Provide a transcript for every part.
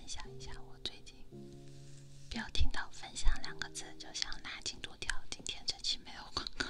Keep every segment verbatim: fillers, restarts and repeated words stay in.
享一下我最近。不要听到分享两个字就想拉进度条，今天这期没有广告。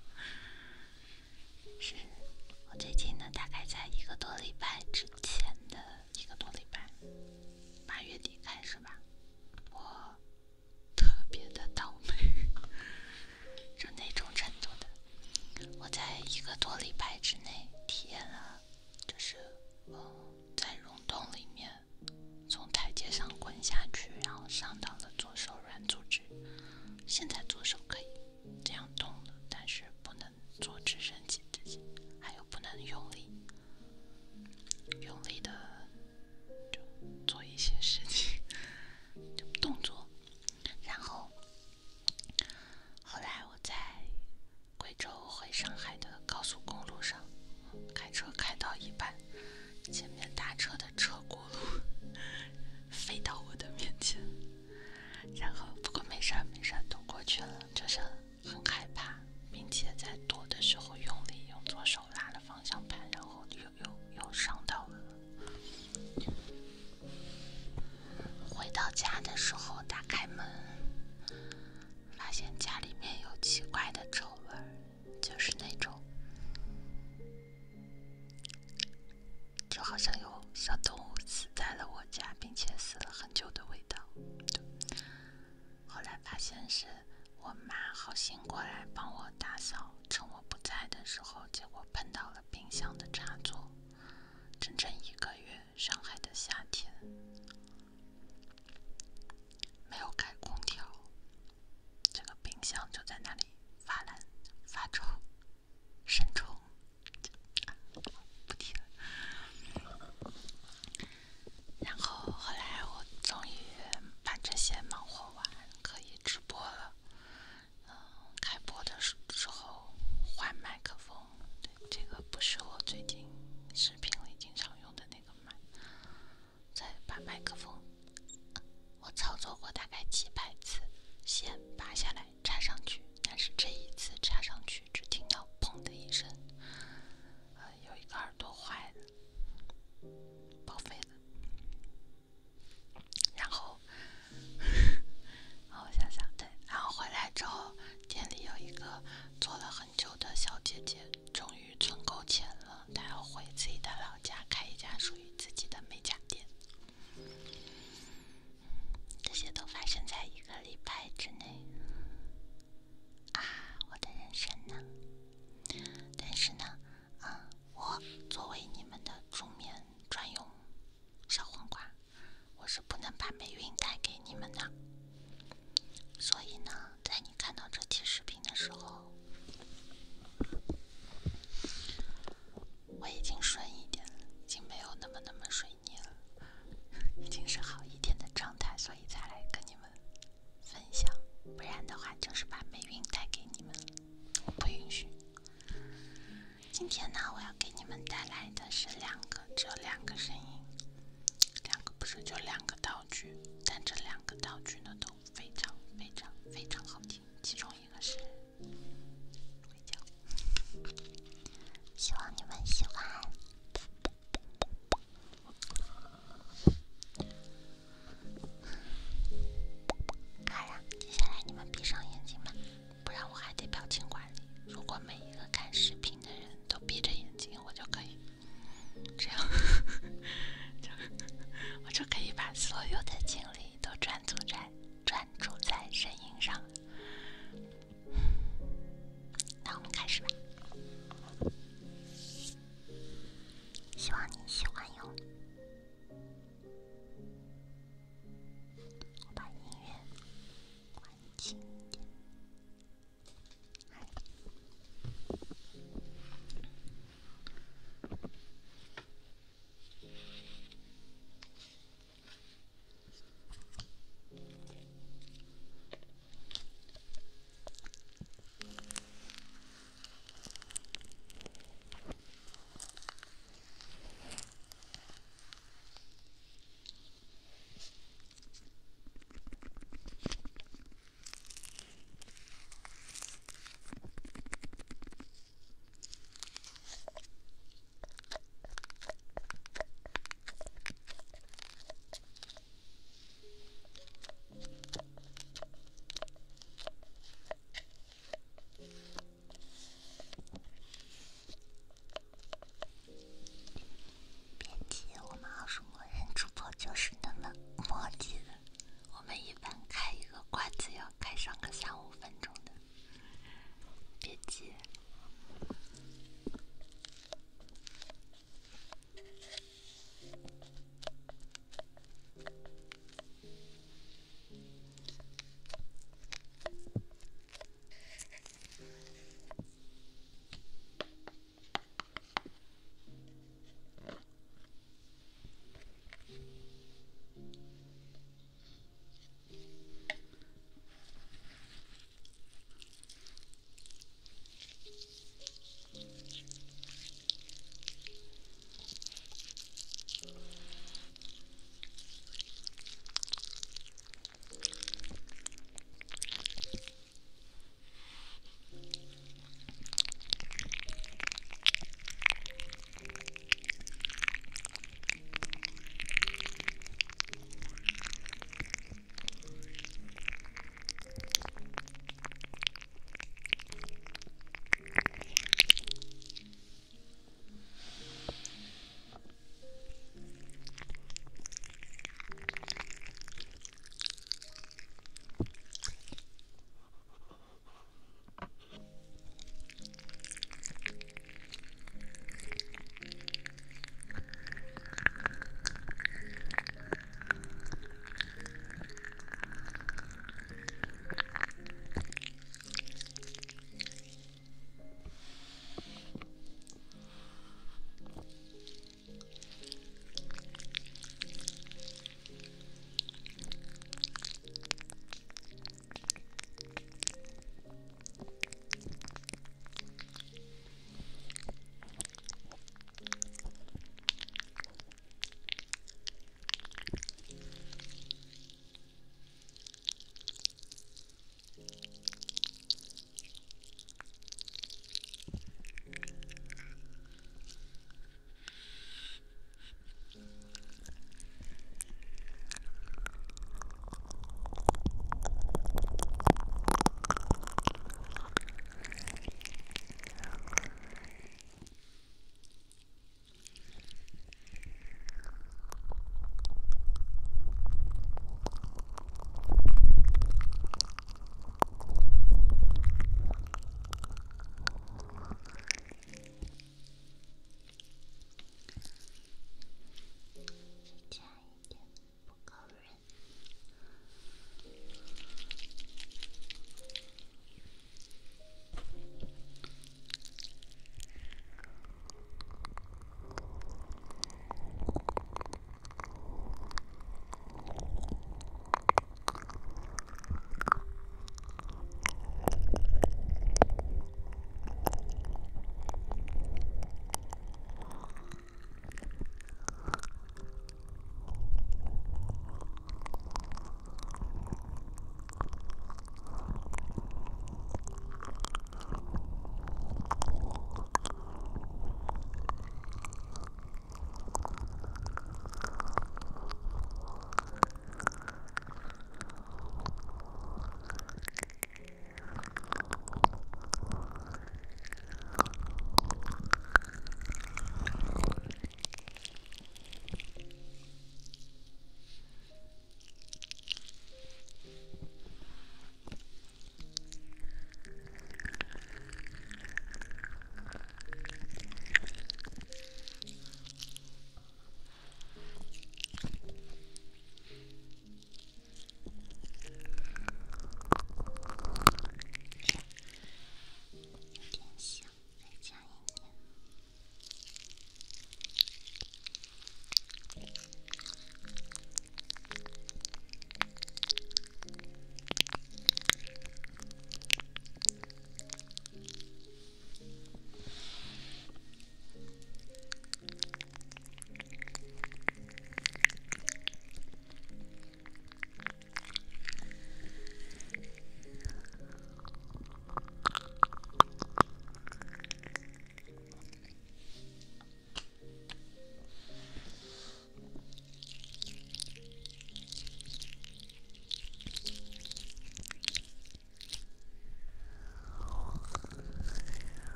是我最近呢，大概在一个多礼拜之前的一个多礼拜，八月底开始吧，我特别的倒霉，就那种程度的。我在一个多礼拜之内体验了，就是嗯，在溶洞里面从台阶上滚下去，然后伤到了左手软组织。现在左手可以这样动了，但是不能做直升机这些，还有不能用力用力的就做一些事情，就动作。然后后来我在贵州回上海的高速公路上开车开到一半，前面大车的车轱辘飞到我的面前，然后不过没事儿没事儿，都过去了，就是很害怕，并且在躲的时候用力用左手拉了方向盘，然后又又又伤到了。回到家的时候打开门，发现家里面有奇怪的臭味儿，就是那种就好像有小动物死在了我家，并且死了很久的味道。后来发现是我妈好心过来帮我打扫，趁我不在的时候，结果碰到了冰箱的插座。整整一个月，上海的夏天没有开空调，这个冰箱就在那里发烂发臭生虫，不提了。然后后来我终于把这些忙活完，可以直播了。嗯，开播的时候换麦克风，对，这个不是我最近视频里经常用的那个麦。再把麦克风，我操作过大概几百次，线拔下来插上去，但是这一次插上去只听到砰的一声，呃，有一个耳朵坏了，报废了。然后，我想想，对，然后回来之后，店里有一个做了很久的小姐姐，终于存够钱了，她要回自己的老家开一家属于自己的美甲店。这些都发生在一个礼拜之内啊，我的人生呢？但是呢，嗯，我作为你们的助眠专用小黄瓜，我是不能把霉运带给你们的。所以呢，在你看到这期视频的时候，我已经顺一点了，已经没有那么那么水逆了，已经是好一点的状态，所以才来跟你们分享。不然的话，就是把霉运带给你们，我不允许。今天呢，我要给你们带来的是两个，只有两个声音，两个不是就两个道具，但这两个道具呢都非常非常非常好听。其中一个是会叫，希望你们喜欢。好了，接下来你们闭上眼睛吧，不然我还得表情管理。如果每一个看视频的人都闭着眼睛，我就可以这样，就我就可以把所有的精力都专注在专注在声音上。那我们开始吧，希望你喜欢哟。我把音乐关轻一点。 一般开一个挂机要开上个三五分钟的，别急。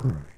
个人